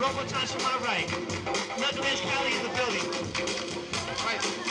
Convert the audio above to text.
Robotron's to my right. Knucklehead's Cali in the building. Right.